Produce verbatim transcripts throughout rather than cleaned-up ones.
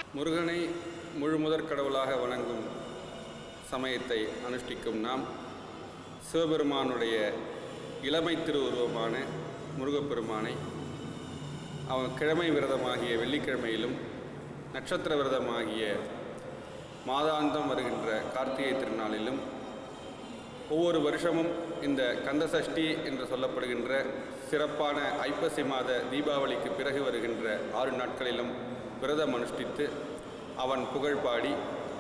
முருகனை முழுமுதற் கடவுளாக வணங்கும் சமயத்தை அனுஷ்டிக்கும் நாம் சிவபெருமானுடைய இளமை திருவுருவமான முருகப்பெருமானை அவன் கிழமை விரதமாகிய வெள்ளிக்கிழமையிலும் நட்சத்திர விரதமாகிய மாதாந்தம் வருகின்ற கார்த்திகை திருநாளிலும் ஒவ்வொரு வருஷமும் இந்த கந்தசஷ்டி என்று சொல்லப்படுகின்ற சிறப்பான ஐப்பசி மாத தீபாவளிக்கு பிறகு வருகின்ற ஆறு நாட்களிலும் விரதம் அனுஷ்டித்து அவன் புகழ் பாடி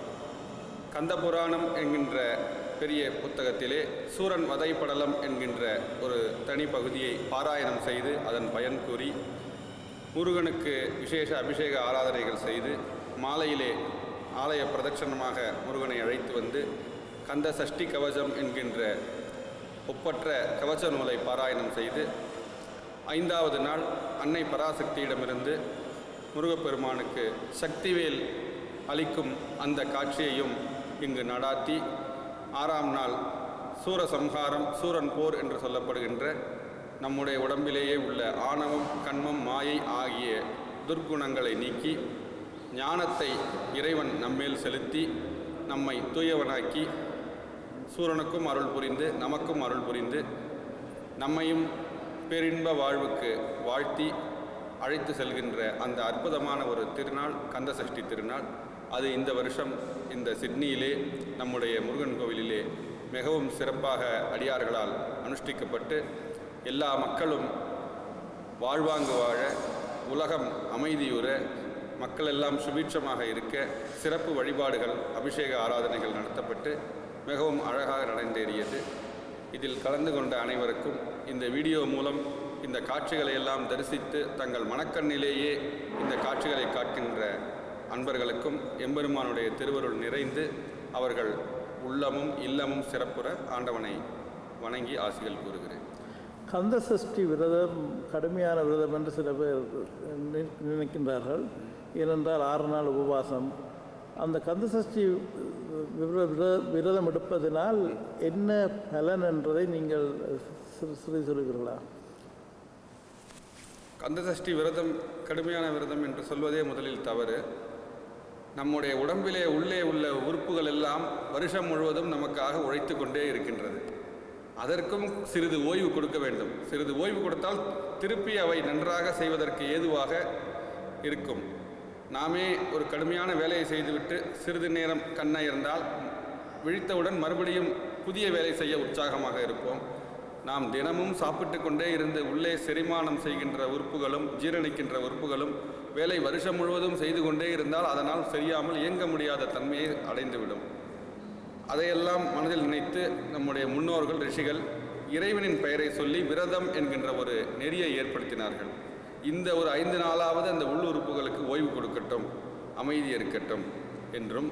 கந்தபுராணம் என்கின்ற பெரிய புத்தகத்திலே சூரன் வதைப்படலம் என்கின்ற ஒரு தனி பகுதியை பாராயணம் செய்து அதன் பயன் கூறி முருகனுக்கு விசேஷ அபிஷேக ஆராதனைகள் செய்து மாலையிலே ஆலய பிரதட்சணமாக முருகனை அழைத்து வந்து கந்த சஷ்டி கவசம் என்கின்ற ஒப்பற்ற கவச நூலை பாராயணம் செய்து ஐந்தாவது நாள் அன்னை பராசக்தியிடமிருந்து முருகப்பெருமானுக்கு சக்திவேல் அளிக்கும் அந்த காட்சியையும் இங்கு நடாத்தி ஆறாம் நாள் சூரசம்ஹாரம் சூரன் போர் என்று சொல்லப்படுகின்ற நம்முடைய உடம்பிலேயே உள்ள ஆணவம் கண்மம் மாயை ஆகிய துர்க்குணங்களை நீக்கி ஞானத்தை இறைவன் நம்மேல் செலுத்தி நம்மை தூயவனாக்கி சூரனுக்கும் அருள் புரிந்து நமக்கும் அருள் புரிந்து நம்மையும் பேரின்ப வாழ்வுக்கு வாழ்த்தி அழைத்து செல்கின்ற அந்த அற்புதமான ஒரு திருநாள் கந்தசஷ்டி திருநாள். அது இந்த வருஷம் இந்த சிட்னியிலே நம்முடைய முருகன் கோவிலிலே மிகவும் சிறப்பாக அடியார்களால் அனுஷ்டிக்கப்பட்டு எல்லா மக்களும் வாழ்வாங்கு வாழ உலகம் அமைதியுற மக்கள் எல்லாம் சுபீட்சமாக இருக்க சிறப்பு வழிபாடுகள் அபிஷேக ஆராதனைகள் நடத்தப்பட்டு மிகவும் அழகாக நடந்தேறியது. இதில் கலந்து கொண்ட அனைவருக்கும் இந்த வீடியோ மூலம் இந்த காட்சிகளை எல்லாம் தரிசித்து தங்கள் மனக்கண்ணிலேயே இந்த காட்சிகளை காட்டுகின்ற அன்பர்களுக்கும் எம்பெருமானுடைய திருவருள் நிறைந்து அவர்கள் உள்ளமும் இல்லமும் சிறப்புற ஆண்டவனை வணங்கி ஆசிகள் கூறுகிறேன். கந்தசஷ்டி விரதம் கடுமையான விரதம் என்று சில பேர் நினைக்கின்றார்கள். ஏனென்றால் ஆறு நாள் உபவாசம். அந்த கந்தசஷ்டி விரதம் எடுப்பதனால் என்ன பலன் என்றதை நீங்கள் சிறு சொல்லுகிறீர்களா? கந்தசஷ்டி விரதம் கடுமையான விரதம் என்று சொல்வதே முதலில் தவறு. நம்முடைய உடம்பிலே உள்ளே உள்ள உறுப்புகள் எல்லாம் வருஷம் முழுவதும் நமக்காக உழைத்து கொண்டே இருக்கின்றது. அதற்கும் சிறிது ஓய்வு கொடுக்க வேண்டும். சிறிது ஓய்வு கொடுத்தால் திருப்பி அவை நன்றாக செய்வதற்கு ஏதுவாக இருக்கும். நாமே ஒரு கடுமையான வேலையை செய்துவிட்டு சிறிது நேரம் கண்ணயர்ந்தால் விழித்தவுடன் மறுபடியும் புதிய வேலை செய்ய உற்சாகமாக இருப்போம். நாம் தினமும் சாப்பிட்டு கொண்டே இருந்து உள்ளே செரிமானம் செய்கின்ற உறுப்புகளும் ஜீரணிக்கின்ற உறுப்புகளும் வேலை வருஷம் முழுவதும் செய்து கொண்டே இருந்தால் அதனால் சரியாமல் இயங்க முடியாத தன்மையை அடைந்துவிடும். அதையெல்லாம் மனதில் நினைத்து நம்முடைய முன்னோர்கள் ரிஷிகள் இறைவனின் பெயரை சொல்லி விரதம் என்கின்ற ஒரு நெறியை ஏற்படுத்தினார்கள். இந்த ஒரு ஐந்து நாளாவது அந்த உள்ளுறுப்புகளுக்கு ஓய்வு கொடுக்கட்டும், அமைதி இருக்கட்டும் என்றும்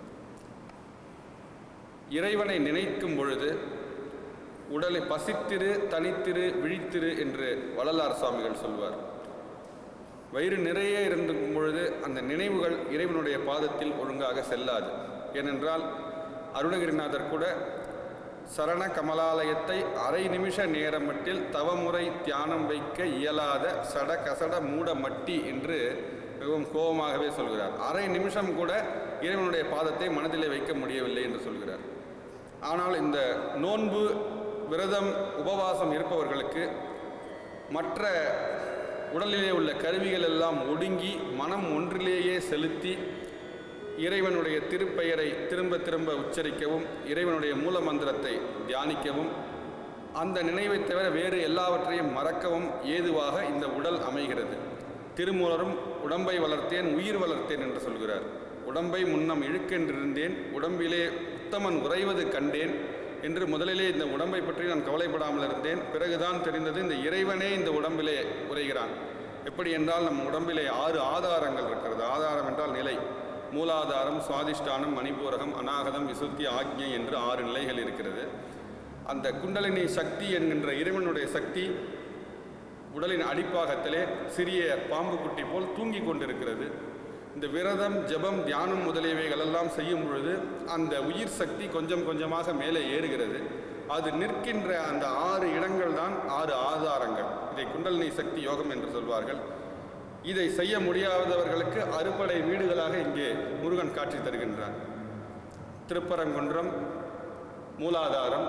இறைவனை நினைக்கும் பொழுது உடலை பசித்திரு தனித்திரு விழித்திரு என்று வள்ளலார் சுவாமிகள் சொல்வார். வயிறு நிறைய இருக்கும் பொழுது அந்த நினைவுகள் இறைவனுடைய பாதத்தில் ஒழுங்காக செல்லாது. ஏனென்றால் அருணகிரிநாதர் கூட சரண கமலாலயத்தை அரை நிமிஷ நேரமட்டில் தவமுறை தியானம் வைக்க இயலாத சட கசட மூட மட்டி என்று மிகவும் கோபமாகவே சொல்கிறார். அரை நிமிஷம் கூட இறைவனுடைய பாதத்தை மனதிலே வைக்க முடியவில்லை என்று சொல்கிறார். ஆனால் இந்த நோன்பு விரதம் உபவாசம் இருப்பவர்களுக்கு மற்ற உடலிலே உள்ள கருவிகள் எல்லாம் ஒடுங்கி மனம் ஒன்றிலேயே செலுத்தி இறைவனுடைய திருப்பெயரை திரும்ப திரும்ப உச்சரிக்கவும் இறைவனுடைய மூல மந்திரத்தை தியானிக்கவும் அந்த நினைவை தவிர வேறு எல்லாவற்றையும் மறக்கவும் ஏதுவாக இந்த உடல் அமைகிறது. திருமூலரும் உடம்பை வளர்த்தேன் உயிர் வளர்த்தேன் என்று சொல்கிறார். உடம்பை முன்னம் இழுக்கென்றிருந்தேன் உடம்பிலே உத்தமன் உறைவது கண்டேன் என்று முதலிலே இந்த உடம்பை பற்றி நான் கவலைப்படாமல் இருந்தேன். பிறகுதான் தெரிந்தது இந்த இறைவனே இந்த உடம்பிலே உரைகிறான். எப்படி என்றால் நம் உடம்பிலே ஆறு ஆதாரங்கள் இருக்கிறது. ஆதாரம் என்றால் நிலை. மூலாதாரம், சுவாதிஷ்டானம், மணிபூரகம், அநாகதம், விசுத்தி, ஆக்ஞை என்று ஆறு நிலைகள் இருக்கிறது. அந்த குண்டலினி சக்தி என்கின்ற இறைவனுடைய சக்தி உடலின் அடிப்பாகத்திலே சிறிய பாம்பு குட்டி போல் தூங்கி கொண்டிருக்கிறது. இந்த விரதம் ஜபம் தியானம் முதலியவைகளெல்லாம் செய்யும் பொழுது அந்த உயிர் சக்தி கொஞ்சம் கொஞ்சமாக மேலே ஏறுகிறது. அது நிற்கின்ற அந்த ஆறு இடங்கள் தான் ஆறு ஆதாரங்கள். இதை குண்டலினி சக்தி யோகம் என்று சொல்வார்கள். இதை செய்ய முடியாதவர்களுக்கு அறுபடை வீடுகளாக இங்கே முருகன் காட்சி தருகின்றார். திருப்பரங்குன்றம் மூலாதாரம்,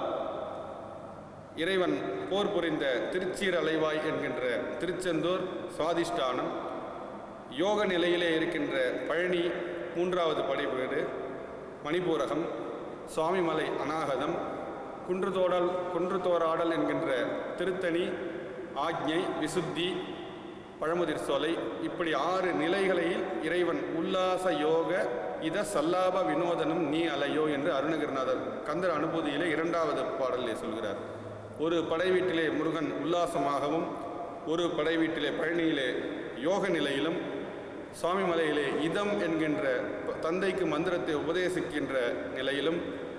இறைவன் போர் புரிந்த திருச்சீரலைவாய் என்கின்ற திருச்செந்தூர் சுவாதிஷ்டானம், யோக நிலையிலே இருக்கின்ற பழனி மூன்றாவது படை வீடு, மணிபூரகம், சுவாமிமலை அநாகதம், குன்றுதோடல் குன்றுதோராடல் என்கின்ற திருத்தணி, ஆக்ஞை, விசுத்தி, பழமுதிர் சோலை, இப்படி ஆறு நிலைகளில் இறைவன் உல்லாச யோக இத சல்லாப வினோதனும் நீ அலையோ என்று அருணகிரிநாதர் கந்தர் அனுபூதியிலே இரண்டாவது பாடலிலே சொல்கிறார். ஒரு படை வீட்டிலே முருகன் உல்லாசமாகவும், ஒரு படை வீட்டிலே பழனியிலே யோக நிலையிலும், சுவாமிமலையிலே இதம் என்கின்ற தந்தைக்கு மந்திரத்தை உபதேசிக்கின்ற நிலையிலும்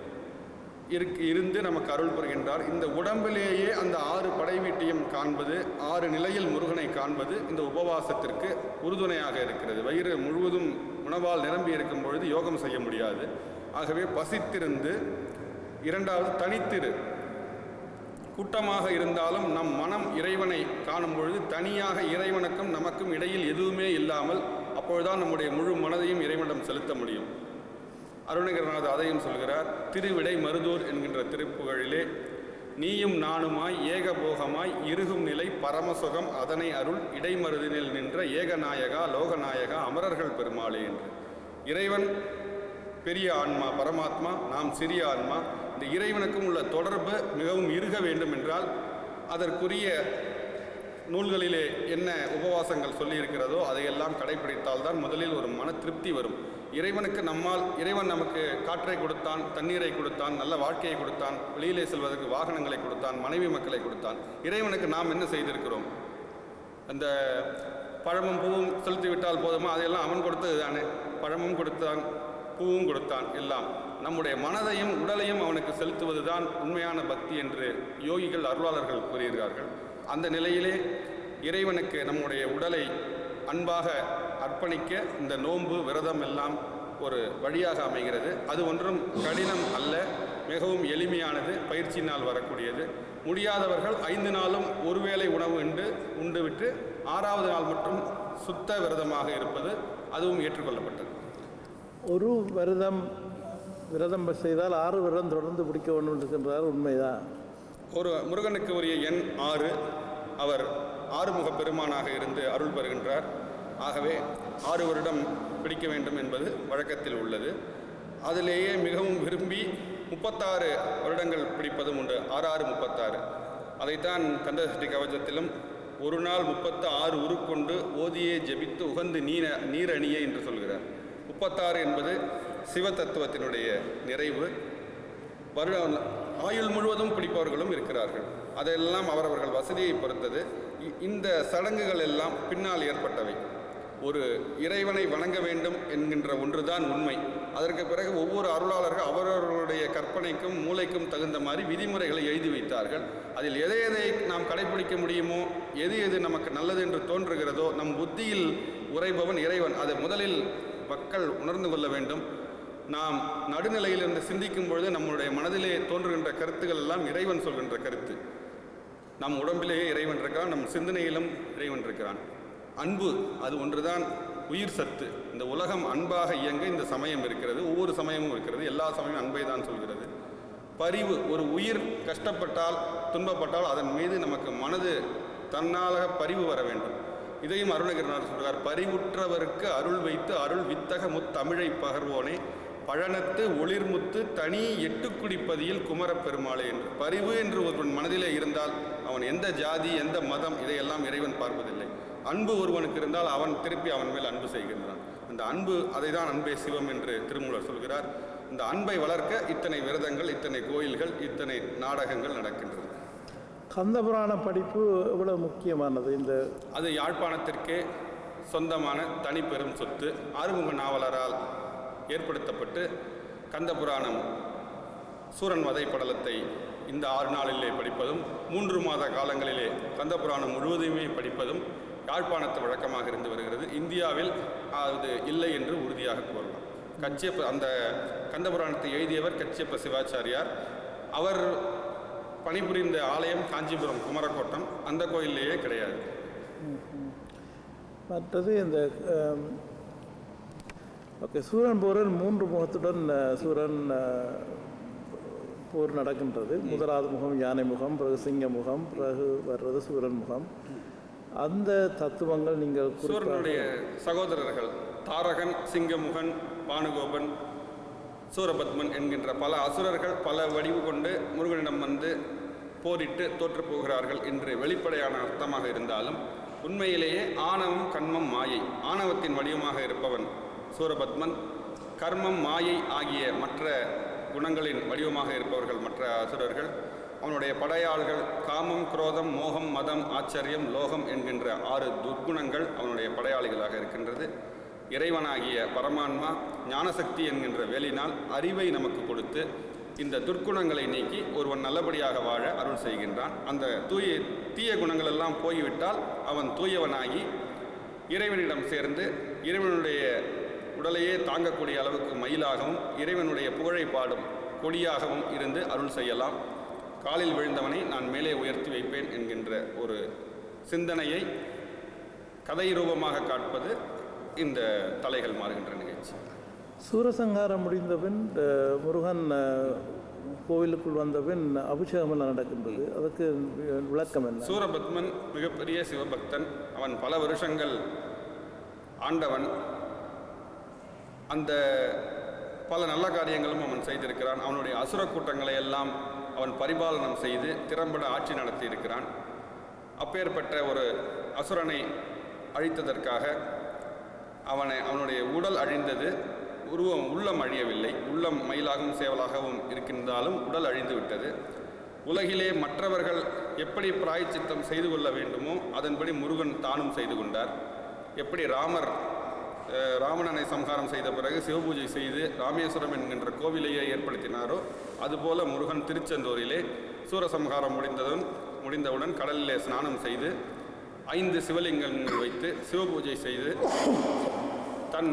இருந்து நமக்கு அருள் புரிகின்றார். இந்த உடம்பிலேயே அந்த ஆறு படை வீட்டையும் காண்பது, ஆறு நிலையில் முருகனை காண்பது இந்த உபவாசத்திற்கு உறுதுணையாக இருக்கிறது. வயிறு முழுவதும் உணவால் நிரம்பி இருக்கும் பொழுது யோகம் செய்ய முடியாது. ஆகவே பசித்திருந்து, இரண்டாவது தனித்திரு, கூட்டமாக இருந்தாலும் நம் மனம் இறைவனை காணும் பொழுது தனியாக இறைவனுக்கும் நமக்கும் இடையில் எதுவுமே இல்லாமல் அப்பொழுதுதான் நம்முடைய முழு மனதையும் இறைவனிடம் செலுத்த முடியும். அருணகிரிநாதர் அதையும் சொல்கிறார். திருவிடை மருதூர் என்கின்ற திருப்புகழிலே நீயும் நானுமாய் ஏகபோகமாய் இருகும் நிலை பரமசுகம் அதனை அருள் இடைமருதினில் நின்ற ஏகநாயகா லோகநாயகா அமரர்கள் பெருமாளே என்று. இறைவன் பெரிய ஆன்மா, பரமாத்மா, நாம் சிறிய ஆன்மா. இந்த இறைவனுக்கும் உள்ள தொடர்பு மிகவும் இறுக வேண்டும் என்றால் அதற்குரிய நூல்களிலே என்ன உபவாசங்கள் சொல்லியிருக்கிறதோ அதையெல்லாம் கடைபிடித்தால்தான் முதலில் ஒரு மன திருப்தி வரும். இறைவனுக்கு நம்மால், இறைவன் நமக்கு காற்றை கொடுத்தான், தண்ணீரை கொடுத்தான், நல்ல வாழ்க்கையை கொடுத்தான், வெளியிலே செல்வதற்கு வாகனங்களை கொடுத்தான், மனைவி மக்களை கொடுத்தான். இறைவனுக்கு நாம் என்ன செய்திருக்கிறோம்? அந்த பழமும் பூவும் செலுத்திவிட்டால் போதுமா? அதையெல்லாம் அவன் கொடுத்தது தானே. பழமும் கொடுத்தான், பூவும் கொடுத்தான், எல்லாம். நம்முடைய மனதையும் உடலையும் அவனுக்கு செலுத்துவது தான் உண்மையான பக்தி என்று யோகிகள், அருளாளர்கள் கூறுகிறார்கள். அந்த நிலையிலே இறைவனுக்கு நம்முடைய உடலை அன்பாக அர்ப்பணிக்க இந்த நோன்பு, விரதம் எல்லாம் ஒரு வழியாக அமைகிறது. அது ஒன்றும் கடினம் அல்ல, மிகவும் எளிமையானது, பயிற்சியினால் வரக்கூடியது. முடியாதவர்கள் ஐந்து நாளும் ஒருவேளை உணவு உண்டு உண்டு விட்டு ஆறாவது நாள் மட்டும் சுத்த விரதமாக இருப்பது அதுவும் ஏற்றுக்கொள்ளப்பட்டது. ஒரு விரதம் விரதம் செய்தால் ஆறு விரதம் தொடர்ந்து பிடிக்க வேண்டும் இருக்கின்றார், உண்மைதான். ஒரு முருகனுக்கு உரிய எண் ஆறு. அவர் ஆறுமுக பெருமானாக இருந்து அருள் பெறுகின்றார். ஆகவே ஆறு வருடம் பிடிக்க வேண்டும் என்பது வழக்கத்தில் உள்ளது. அதிலேயே மிகவும் விரும்பி முப்பத்தாறு வருடங்கள் பிடிப்பதும் உண்டு. ஆறு ஆறு முப்பத்தாறு. அதைத்தான் கந்தசஷ்டி கவசத்திலும் ஒரு நாள் முப்பத்து ஆறு உருக்கொண்டு ஓதியே ஜெபித்து உகந்து நீர நீரணியே என்று சொல்கிறார். முப்பத்தாறு என்பது சிவ தத்துவத்தினுடைய நிறைவு. வருட ஆயுள் முழுவதும் பிடிப்பவர்களும் இருக்கிறார்கள். அதெல்லாம் அவரவர்கள் வசதியை பொறுத்தது. இந்த சடங்குகள் எல்லாம் பின்னால் ஏற்பட்டவை. ஒரு இறைவனை வணங்க வேண்டும் என்கின்ற ஒன்றுதான் உண்மை. அதற்கு பிறகு ஒவ்வொரு அருளாளர்கள் அவரவர்களுடைய கற்பனைக்கும் மூளைக்கும் தகுந்த மாதிரி விதிமுறைகளை எழுதி வைத்தார்கள். அதில் எதை எதை நாம் கடைபிடிக்க முடியுமோ, எது எது நமக்கு நல்லது என்று தோன்றுகிறதோ, நம் புத்தியில் உரைபவன் இறைவன். அதை முதலில் மக்கள் உணர்ந்து கொள்ள வேண்டும். நாம் நடுநிலையிலிருந்து சிந்திக்கும் பொழுது நம்முடைய மனதிலே தோன்றுகின்ற கருத்துக்கள் எல்லாம் இறைவன் சொல்கின்ற கருத்து. நம் உடம்பிலேயே இறைவன் இருக்கிறான், நம் சிந்தனையிலும் இறைவன் இருக்கிறான். அன்பு, அது ஒன்றுதான் உயிர் சத்து. இந்த உலகம் அன்பாக இயங்க இந்த சமயம் இருக்கிறது, ஒவ்வொரு சமயமும் இருக்கிறது. எல்லா சமயமும் அன்பை தான் சொல்கிறது. பரிவு, ஒரு உயிர் கஷ்டப்பட்டால், துன்பப்பட்டால் அதன் மீது நமக்கு மனது தன்னாலாக பரிவு வர வேண்டும். இதையும் அருணகிரிநாதர் சொல்கிறார். பரிவுற்றவருக்கு அருள் வைத்து அருள் வித்தக முத்தமிழை பகர்வோனே பழனத்து ஒளிர்முத்து தனி எட்டு குடிப்பதியில் குமரப்பெருமாளே என்று. பரிவு என்று ஒருவன் மனதிலே இருந்தால் அவன் எந்த ஜாதி, எந்த மதம், இதையெல்லாம் இறைவன் பார்ப்பதில்லை. அன்பு ஒருவனுக்கு இருந்தால் அவன் திருப்பி அவன் மேல் அன்பு செய்கின்றான். அந்த அன்பு, அதை தான் அன்பே சிவம் என்று திருமூலர் சொல்கிறார். இந்த அன்பை வளர்க்க இத்தனை விரதங்கள், இத்தனை கோயில்கள், இத்தனை நாடகங்கள் நடக்கின்றது. கந்தபுராண படிப்பு எவ்வளவு முக்கியமானது? இந்த அது யாழ்ப்பாணத்திற்கே சொந்தமான தனி பெரும் சொத்து. ஆறுமுக நாவலரால் ஏற்படுத்தப்பட்டு கந்தபுராணம் சூரன் வதை படலத்தை இந்த ஆறு நாளிலே படிப்பதும், மூன்று மாத காலங்களிலே கந்தபுராணம் முழுவதுமே படிப்பதும் யாழ்ப்பாணத்து வழக்கமாக இருந்து வருகிறது. இந்தியாவில் அது இல்லை என்று உறுதியாக கூறலாம். கச்சியப்ப அந்த கந்தபுராணத்தை எழுதியவர் கச்சியப்ப சிவாச்சாரியார். அவர் பணிபுரிந்த ஆலயம் காஞ்சிபுரம் குமரக்கோட்டம். அந்த கோயிலேயே கிடையாது. மற்றது இந்த ஓகே சூரன் போரில் மூன்று முகத்துடன் சூரன் போர் நடக்கின்றது. முதலாவது முகம் யானை முகம், பிறகு சிங்க முகம், பிறகு வர்றது சூரன் முகம். அந்த தத்துவங்கள் நீங்கள் சூரனுடைய சகோதரர்கள் தாரகன், சிங்கமுகன், பானுகோபன், சூரபத்மன் என்கின்ற பல அசுரர்கள் பல வடிவு கொண்டு முருகனிடம் வந்து போரிட்டு தோற்று போகிறார்கள் என்று வெளிப்படையான அர்த்தமாக இருந்தாலும் உண்மையிலேயே ஆணவம், கண்மம், மாயை, ஆணவத்தின் வடிவமாக இருப்பவன் சூரபத்மன், கர்மம், மாயை ஆகிய மற்ற குணங்களின் வடிவமாக இருப்பவர்கள் மற்ற அசுரர்கள். அவனுடைய படையாள்கள் காமம், குரோதம், மோகம், மதம், ஆச்சரியம், லோகம் என்கின்ற ஆறு துர்க்குணங்கள் அவனுடைய படையாளிகளாக இருக்கின்றது. இறைவனாகிய பரமான்மா ஞானசக்தி என்கின்ற வேலினால் அறிவை நமக்கு கொடுத்து இந்த துர்க்குணங்களை நீக்கி ஒருவன் நல்லபடியாக வாழ அருள் செய்கின்றான். அந்த தூய தீய குணங்கள் எல்லாம் போய்விட்டால் அவன் தூயவனாகி இறைவனிடம் சேர்ந்து இறைவனுடைய உடலையே தாங்கக்கூடிய அளவுக்கு மயிலாகவும் இறைவனுடைய புகழை பாடும் கொடியாகவும் இருந்து அருள் செய்யலாம். காலில் விழுந்தவனை நான் மேலே உயர்த்தி வைப்பேன் என்கின்ற ஒரு சிந்தனையை கதை ரூபமாக காட்பது இந்த தலைகள் மாறுகின்ற நிகழ்ச்சி. சூரசங்காரம் முடிந்தபின் முருகன் கோவிலுக்குள் வந்தபின் அபிஷேகம் எல்லாம் நடக்கின்றது. அதுக்கு விளக்கம் என்ன? சூரபத்மன் மிகப்பெரிய சிவபக்தன். அவன் பல வருஷங்கள் ஆண்டவன். அந்த பல நல்ல காரியங்களும் அவன் செய்திருக்கிறான். அவனுடைய அசுர கூட்டங்களை எல்லாம் அவன் பரிபாலனம் செய்து திறம்பட ஆட்சி நடத்தி இருக்கிறான். அப்பேற்பட்ட ஒரு அசுரனை அழித்ததற்காக அவனை அவனுடைய உடல் அழிந்தது, உருவம் உள்ளம் அழியவில்லை. உள்ளம் மயிலாகவும் சேவலாகவும் இருக்கின்றாலும் உடல் அழிந்து விட்டது. உலகிலே மற்றவர்கள் எப்படி பிராயச்சித்தம் செய்து கொள்ள வேண்டுமோ அதன்படி முருகன் தானும் செய்து கொண்டார். எப்படி ராமர் ராவணனை சம்ஹாரம் செய்த பிறகு சிவபூஜை செய்து ராமேஸ்வரம் என்கின்ற கோவிலையே ஏற்படுத்தினாரோ அதுபோல முருகன் திருச்செந்தூரிலே சூரசம்ஹாரம் முடிந்ததும் முடிந்தவுடன் கடலிலே ஸ்நானம் செய்து ஐந்து சிவலிங்கங்கள் வைத்து சிவபூஜை செய்து தன்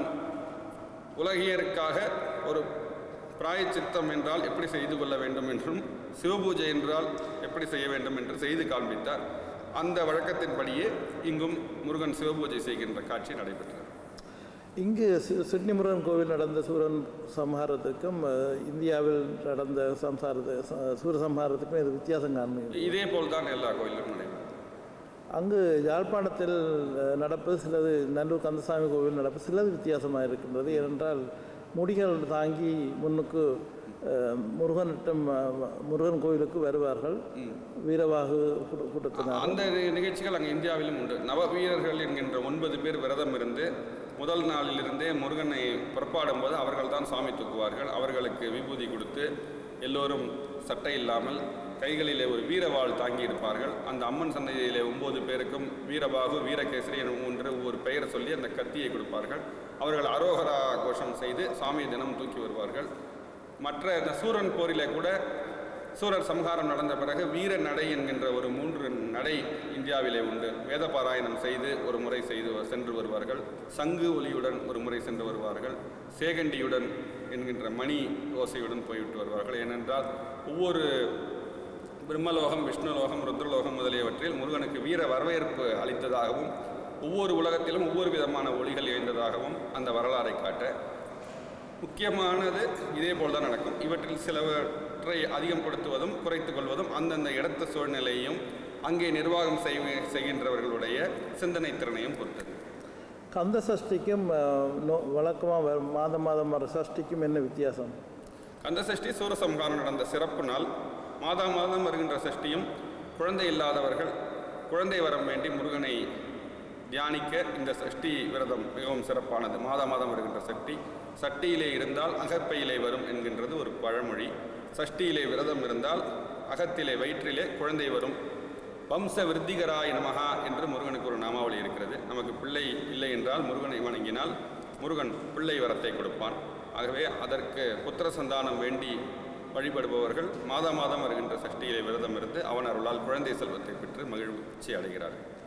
உலகியருக்காக ஒரு பிராயச்சித்தம் என்றால் எப்படி செய்து கொள்ள வேண்டும் என்றும் சிவபூஜை என்றால் எப்படி செய்ய வேண்டும் என்று செய்து காண்பித்தார். அந்த வழக்கத்தின்படியே இங்கும் முருகன் சிவபூஜை செய்கின்ற காட்சி நடைபெற்றது. இங்கு சிட்னி முருகன் கோவில் நடந்த சூரன் சம்ஹாரத்துக்கும் இந்தியாவில் நடந்த சம்சாரத்து சூரசம்ஹாரத்துக்கும் இது வித்தியாசம் காணும். இதே போல் தான் எல்லா கோயிலும் நடைபெறும். அங்கு யாழ்ப்பாணத்தில் நடப்பது சிலது, நல்லூர் கந்தசாமி கோவில் நடப்பது சிலது வித்தியாசமாக இருக்கின்றது. ஏனென்றால் முடிகள் தாங்கி முன்னுக்கு முருகனிட்டம் முருகன் கோவிலுக்கு வருவார்கள் வீரவாகு கூட்டத்தினர். அந்த நிகழ்ச்சிகள் அங்கே இந்தியாவிலும் உண்டு. நவ வீரர்கள் என்கின்ற ஒன்பது பேர் விரதம் இருந்து முதல் நாளிலிருந்தே முருகனை புறப்பாடும் போது அவர்கள் தான் சாமி தூக்குவார்கள். அவர்களுக்கு விபூதி கொடுத்து எல்லோரும் சட்டை இல்லாமல் கைகளிலே ஒரு வீரவாள் தாங்கி இருப்பார்கள். அந்த அம்மன் சன்னதியிலே ஒன்பது பேருக்கும் வீரபாகு, வீரகேசரி என மூன்று ஒவ்வொரு பெயர் சொல்லி அந்த கத்தியை கொடுப்பார்கள். அவர்கள் அரோகரா கோஷம் செய்து சாமியை தினம் தூக்கி வருவார்கள். மற்ற இந்த சூரன் போரிலே கூட சூரர் சம்ஹாரம் நடந்த பிறகு வீர நடை என்கின்ற ஒரு மூன்று நடை இந்தியாவிலே உண்டு. வேத பாராயணம் செய்து ஒரு முறை செய்து சென்று வருவார்கள். சங்கு ஒலியுடன் ஒரு முறை சென்று வருவார்கள். சேகண்டியுடன் என்கின்ற மணி ஓசையுடன் போய்விட்டு வருவார்கள். ஏனென்றால் ஒவ்வொரு பிரம்மலோகம், விஷ்ணுலோகம், ருத்ரலோகம் முதலியவற்றில் முருகனுக்கு வீர வரவேற்பு அளித்ததாகவும் ஒவ்வொரு உலகத்திலும் ஒவ்வொரு விதமான ஒளிகள் எழுந்ததாகவும் அந்த வரலாறை காட்ட முக்கியமானது இதே போல் தான் நடக்கும். இவற்றில் சிலவற்றை அதிகப்படுத்துவதும் குறைத்து கொள்வதும் அந்தந்த இடத்த சூழ்நிலையும் அங்கே நிர்வாகம் செய்கின்றவர்களுடைய சிந்தனை திறனையும் பொறுத்தது. கந்த சஷ்டிக்கும் வழக்கமாக மாதம் மாதம் வர சஷ்டிக்கும் என்ன வித்தியாசம்? கந்த சஷ்டி சூரசம்ஹாரம் நடந்த சிறப்பு நாள். மாதா மாதம் வருகின்ற சஷ்டியும் குழந்தை இல்லாதவர்கள் குழந்தை வரம் வேண்டி முருகனை தியானிக்க இந்த சஷ்டி விரதம் மிகவும் சிறப்பானது. மாதா மாதம் வருகின்ற சஷ்டி சட்டியிலே இருந்தால் அகப்பையிலே வரும் என்கின்றது ஒரு பழமொழி. சஷ்டியிலே விரதம் இருந்தால் அகத்திலே வயிற்றிலே குழந்தை வரும். வம்ச விருத்திகராய நமகா என்று முருகனுக்கு ஒரு நாமாவளி இருக்கிறது. நமக்கு பிள்ளை இல்லை என்றால் முருகனை வணங்கினால் முருகன் பிள்ளை வரத்தை கொடுப்பான். ஆகவே அதற்கு புத்திர சந்தானம் வேண்டி வழிபடுபவர்கள் மாதா மாதம் வருகின்ற சஷ்டியிலே விரதம் இருந்து அவன் அருளால் குழந்தை செல்வத்தை பெற்று மகிழ்ச்சி அடைகிறார்கள்.